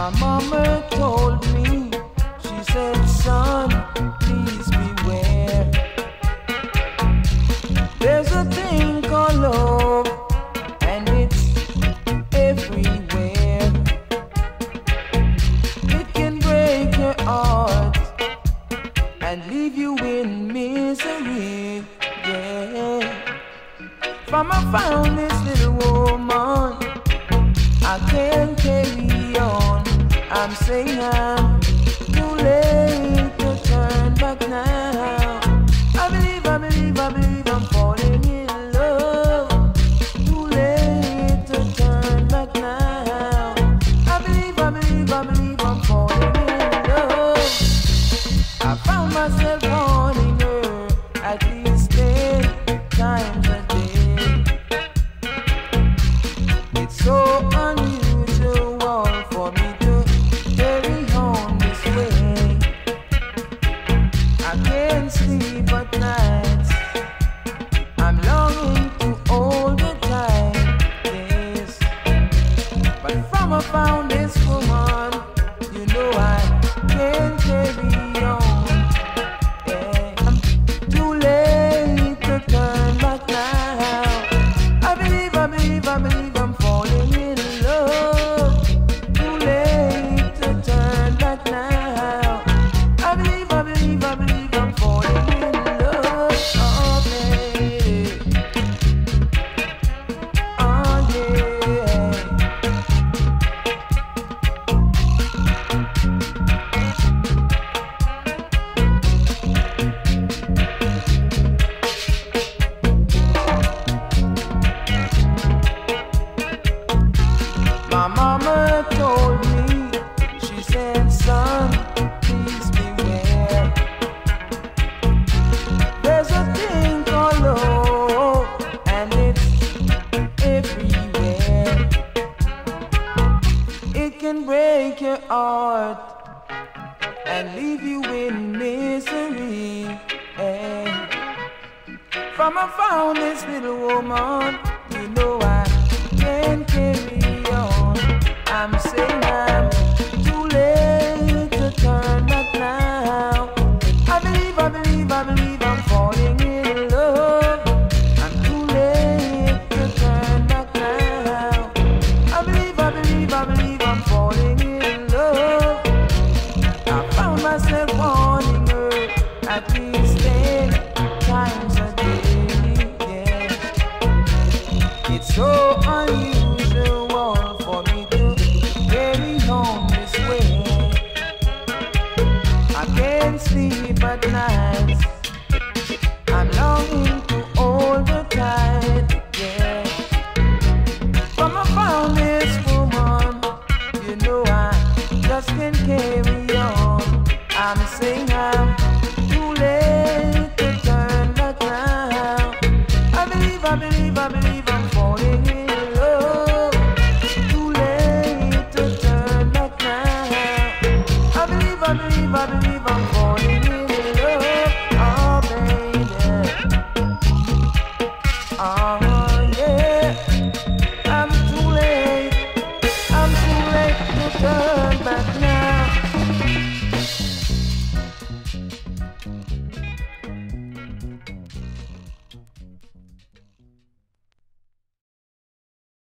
My mama told me, she said, son, please beware. There's a thing called love, and it's everywhere. It can break your heart and leave you in misery, yeah. From I found this little woman, I can't carry on. I'm saying I'm too late to turn back now. I believe I'm falling in love. Too late to turn back now. I believe I'm falling in love. I found myself wanting her at least 10 times a day. It's so unusual for me to carry on this way. I can't sleep at nights. I'm longing to hold her tight, yes. But from I found this woman, you know I can't carry on. Yeah. I'm too late to turn back now. I believe I'm falling in love. Too late to turn back now. I believe I'm falling in love. Oh, baby. Oh, yeah. My mama told me, she said, son, please beware. There's a thing called love, and it's everywhere. It can break your heart and leave you in misery. Yeah. From I found this little woman, you know I can't carry on. I'm saying I'm too late to turn back now. I believe I'm falling in love. I'm too late to turn back now. I believe I'm falling in love. I found myself wanting her at least 10 times a day, yeah. It's so unusual for me to carry on this way. I can't sleep at night. I'm longing to hold her tight, yeah. From I found this woman, you know I just can't carry on. I'm saying I'm too late to turn back now. I believe I'm falling in love. Too late to turn back now. I believe I'm falling in love. Oh, baby. Oh.